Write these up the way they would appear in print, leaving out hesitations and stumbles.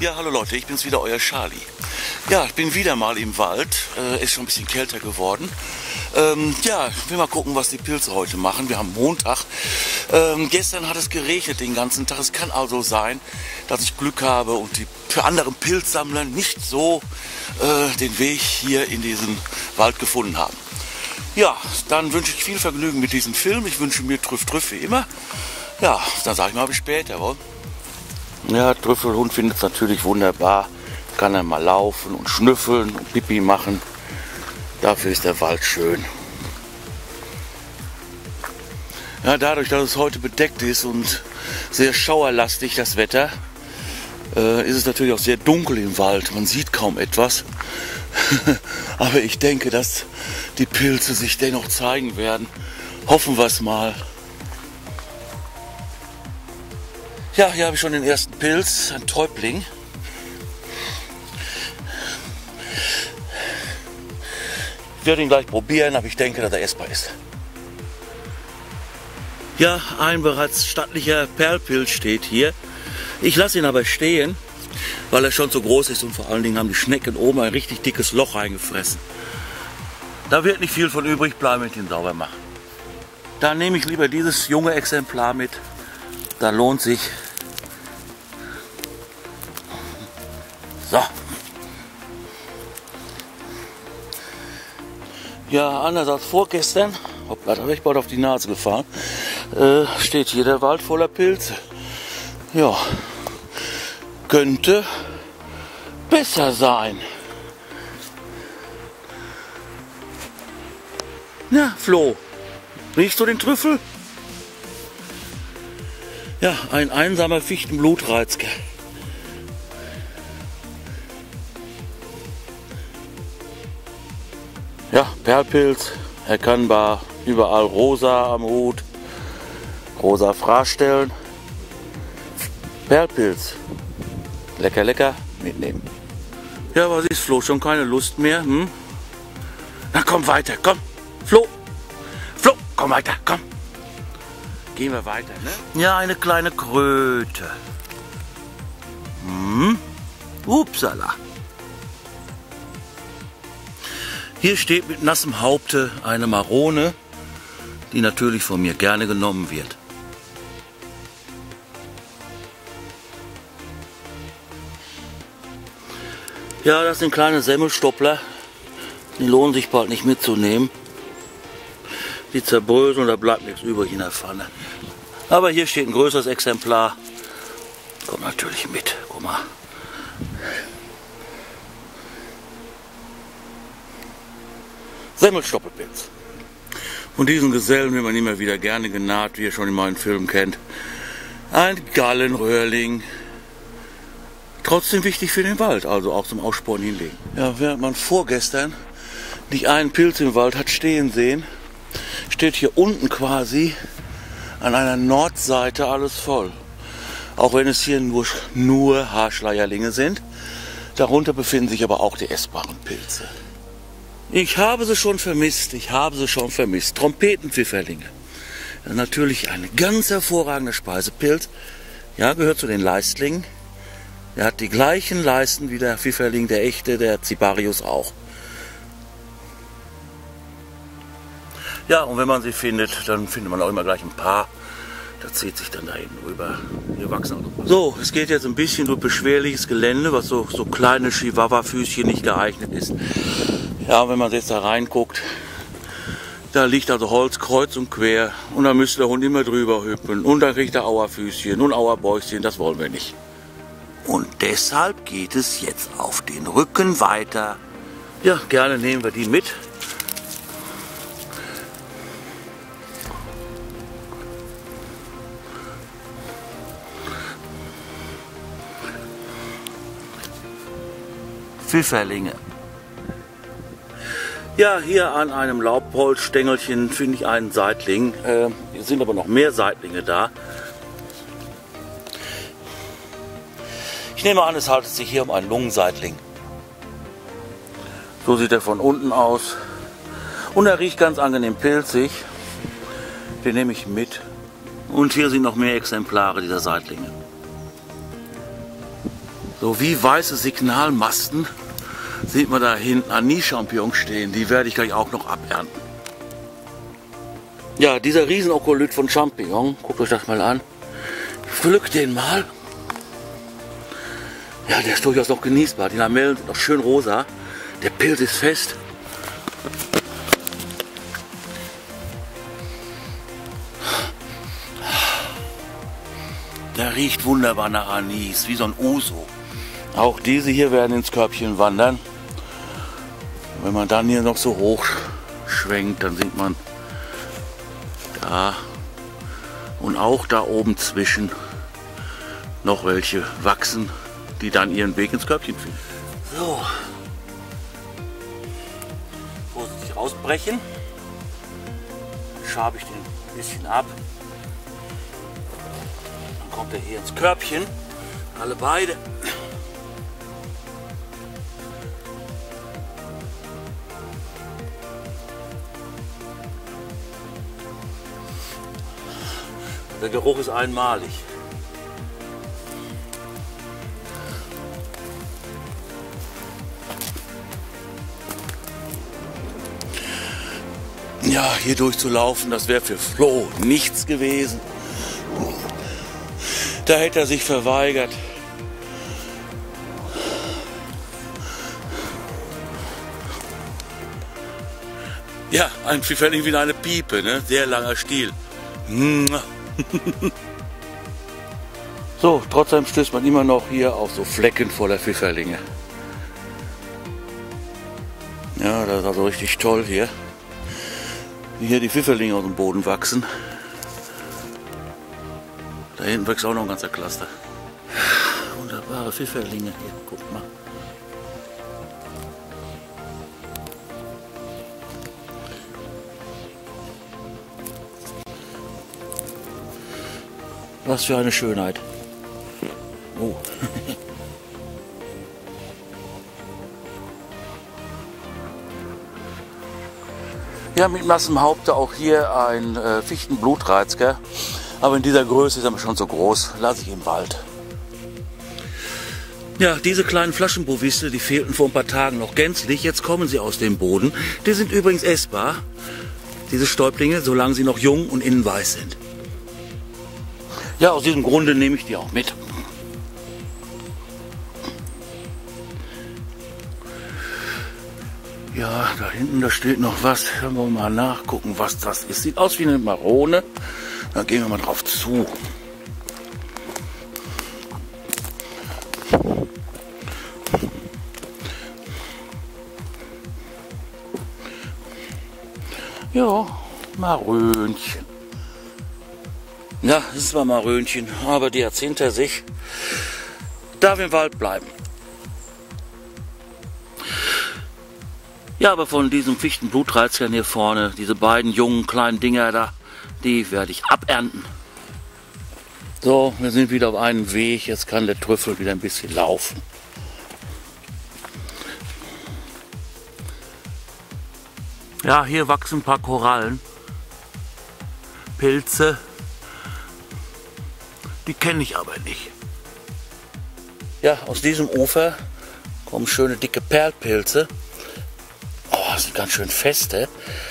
Ja, hallo Leute, ich bin's wieder, euer Charlie. Ja, ich bin wieder mal im Wald, ist schon ein bisschen kälter geworden. Ja, ich will mal gucken, was die Pilze heute machen. Wir haben Montag. Gestern hat es geregnet den ganzen Tag. Es kann also sein, dass ich Glück habe und die für anderen Pilzsammler nicht so den Weg hier in diesen Wald gefunden haben. Ja, dann wünsche ich viel Vergnügen mit diesem Film. Ich wünsche mir Trüff wie immer. Ja, dann sage ich mal bis später, wohl. Ja, Trüffelhund findet es natürlich wunderbar. Kann er mal laufen und schnüffeln und Pipi machen. Dafür ist der Wald schön. Ja, dadurch, dass es heute bedeckt ist und sehr schauerlastig das Wetter, ist es natürlich auch sehr dunkel im Wald. Man sieht kaum etwas. Aber ich denke, dass die Pilze sich dennoch zeigen werden. Hoffen wir es mal. Ja, hier habe ich schon den ersten Pilz, ein Täubling. Ich werde ihn gleich probieren, aber ich denke, dass er essbar ist. Ja, ein bereits stattlicher Perlpilz steht hier. Ich lasse ihn aber stehen, weil er schon zu groß ist und vor allen Dingen haben die Schnecken oben ein richtig dickes Loch reingefressen. Da wird nicht viel von übrig bleiben, wenn ich ihn sauber mache. Da nehme ich lieber dieses junge Exemplar mit. Da lohnt sich. So. Ja, anders als vorgestern, hoppla, da bin ich bald auf die Nase gefahren, steht hier der Wald voller Pilze. Ja, könnte besser sein. Na, Flo, riechst du den Trüffel? Ja, ein einsamer Fichtenblutreizker. Ja, Perlpilz, erkennbar, überall rosa am Hut, rosa Fraßstellen. Perlpilz, lecker, lecker, mitnehmen. Ja, was ist, Flo, schon keine Lust mehr? Hm? Na komm weiter, komm, Flo, komm weiter, komm. Gehen wir weiter, ne? Ja, eine kleine Kröte. Upsala. Hier steht mit nassem Haupte eine Marone, die natürlich von mir gerne genommen wird. Ja, das sind kleine Semmelstoppler. Die lohnen sich bald nicht mitzunehmen. Die zerbröseln, da bleibt nichts übrig in der Pfanne. Aber hier steht ein größeres Exemplar. Kommt natürlich mit. Guck mal. Semmelstoppelpilz. Von diesen Gesellen wird man immer wieder gerne genaht, wie ihr schon in meinen Filmen kennt. Ein Gallenröhrling. Trotzdem wichtig für den Wald, also auch zum Aussporen hinlegen. Ja, während man vorgestern nicht einen Pilz im Wald hat stehen sehen, steht hier unten quasi an einer Nordseite alles voll. Auch wenn es hier nur Haarschleierlinge sind. Darunter befinden sich aber auch die essbaren Pilze. Ich habe sie schon vermisst, Trompetenpfifferlinge. Natürlich eine ganz hervorragende Speisepilz. Ja, gehört zu den Leistlingen. Er hat die gleichen Leisten wie der Pfifferling, der echte, der Cibarius auch. Ja, und wenn man sie findet, dann findet man auch immer gleich ein paar. Das zieht sich dann da hinten rüber. Hier wachsen auch noch. So, es geht jetzt ein bisschen durch beschwerliches Gelände, was so kleine Chihuahua-Füßchen nicht geeignet ist. Ja, wenn man jetzt da reinguckt, da liegt also Holz kreuz und quer und da müsste der Hund immer drüber hüpfen und dann kriegt er Auerfüßchen und Auerbäuchchen, das wollen wir nicht. Und deshalb geht es jetzt auf den Rücken weiter. Ja, gerne nehmen wir die mit. Pfifferlinge. Ja, hier an einem Laubholzstängelchen finde ich einen Seitling. Es sind aber noch mehr Seitlinge da. Ich nehme an, es handelt sich hier um einen Lungenseitling. So sieht er von unten aus. Und er riecht ganz angenehm pilzig. Den nehme ich mit. Und hier sind noch mehr Exemplare dieser Seitlinge. So wie weiße Signalmasten sieht man da hinten Anis-Champignons stehen. Die werde ich gleich auch noch abernten. Ja, dieser Riesenokolyt von Champignon, guckt euch das mal an. Pflückt den mal. Ja, der ist durchaus noch genießbar. Die Lamellen sind noch schön rosa. Der Pilz ist fest. Der riecht wunderbar nach Anis, wie so ein Uso. Auch diese hier werden ins Körbchen wandern. Wenn man dann hier noch so hoch schwenkt, dann sieht man da und auch da oben zwischen noch welche wachsen, die dann ihren Weg ins Körbchen finden. So. Vorsichtig rausbrechen. Schabe ich den ein bisschen ab. Dann kommt er hier ins Körbchen. Alle beide. Der Geruch ist einmalig. Ja, hier durchzulaufen, das wäre für Flo nichts gewesen. Da hätte er sich verweigert. Ja, ein Pfifferling wie eine Piepe, ne? Sehr langer Stiel. So, trotzdem stößt man immer noch hier auf so Flecken voller Pfifferlinge. Ja, das ist also richtig toll hier. Wie hier die Pfifferlinge aus dem Boden wachsen. Da hinten wächst auch noch ein ganzer Cluster. Wunderbare Pfifferlinge hier, guckt mal. Was für eine Schönheit. Oh. Ja, mit nassem Haupte auch hier ein Fichtenblutraizger. Aber in dieser Größe ist er schon so groß. Lasse ich im Wald. Ja, diese kleinen Flaschenbovistel, die fehlten vor ein paar Tagen noch gänzlich. Jetzt kommen sie aus dem Boden. Die sind übrigens essbar, diese Stäublinge, solange sie noch jung und innen weiß sind. Ja, aus diesem Grunde nehme ich die auch mit. Ja, da hinten, da steht noch was. Können wir mal nachgucken, was das ist. Sieht aus wie eine Marone. Da gehen wir mal drauf zu. Ja, Marönchen. Ja, das ist zwar Marönchen, aber die hat es hinter sich. Darf im Wald bleiben. Ja, aber von diesem Fichtenblutraizkern hier vorne, diese beiden jungen kleinen Dinger da, die werde ich abernten. So, wir sind wieder auf einem Weg. Jetzt kann der Trüffel wieder ein bisschen laufen. Ja, hier wachsen ein paar Korallen. Pilze. Die kenne ich aber nicht. Ja, aus diesem Ufer kommen schöne dicke Perlpilze. Oh, sind ganz schön feste.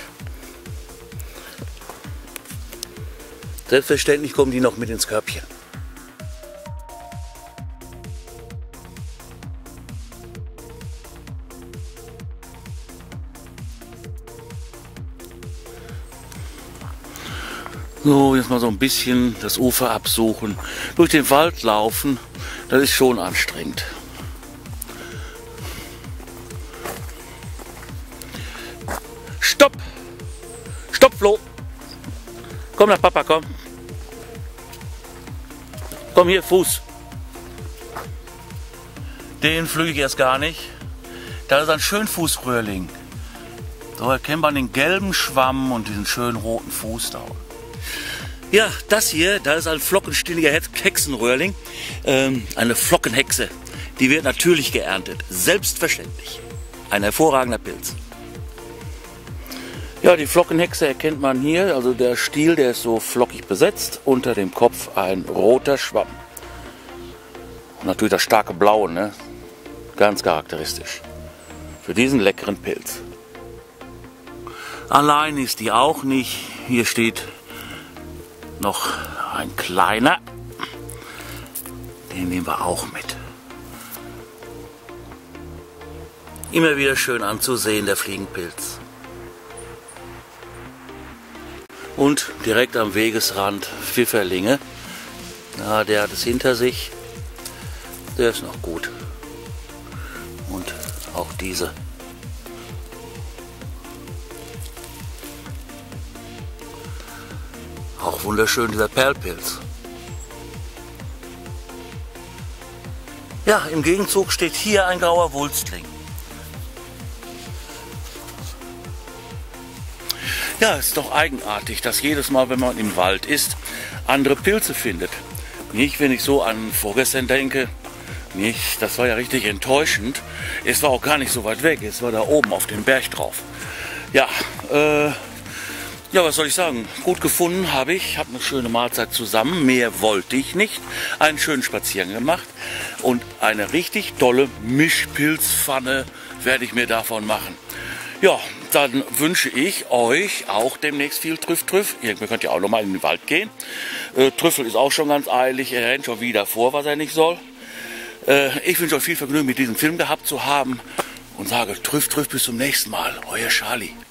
Selbstverständlich kommen die noch mit ins Körbchen. So, jetzt mal so ein bisschen das Ufer absuchen. Durch den Wald laufen, das ist schon anstrengend. Stopp! Stopp, Flo! Komm nach Papa, komm. Komm hier, Fuß. Den flüge ich erst gar nicht. Das ist ein Schönfußröhrling. So erkennt man den gelben Schwamm und diesen schönen roten Fuß da unten. Ja, das hier, das ist ein flockenstilliger Hexenröhrling. Eine Flockenhexe. Die wird natürlich geerntet. Selbstverständlich. Ein hervorragender Pilz. Ja, die Flockenhexe erkennt man hier. Also der Stiel, der ist so flockig besetzt. Unter dem Kopf ein roter Schwamm. Und natürlich das starke Blaue, ne? Ganz charakteristisch für diesen leckeren Pilz. Allein ist die auch nicht. Hier steht noch ein kleiner. Den nehmen wir auch mit. Immer wieder schön anzusehen, der Fliegenpilz. Und direkt am Wegesrand Pfifferlinge. Ja, der hat es hinter sich. Der ist noch gut. Und auch diese. Auch wunderschön, dieser Perlpilz. Ja, im Gegenzug steht hier ein grauer Wulstling. Ja, ist doch eigenartig, dass jedes Mal, wenn man im Wald ist, andere Pilze findet. Nicht, wenn ich so an vorgestern denke, nicht, das war ja richtig enttäuschend. Es war auch gar nicht so weit weg, es war da oben auf dem Berg drauf. Ja, ja, was soll ich sagen? Gut gefunden habe ich eine schöne Mahlzeit zusammen, mehr wollte ich nicht. Einen schönen Spaziergang gemacht und eine richtig tolle Mischpilzpfanne werde ich mir davon machen. Ja, dann wünsche ich euch auch demnächst viel Trüff. Ihr könnt ja auch noch mal in den Wald gehen. Trüffel ist auch schon ganz eilig, er rennt schon wieder vor, was er nicht soll. Ich wünsche euch viel Vergnügen mit diesem Film gehabt zu haben und sage Trüff, bis zum nächsten Mal. Euer Charlie.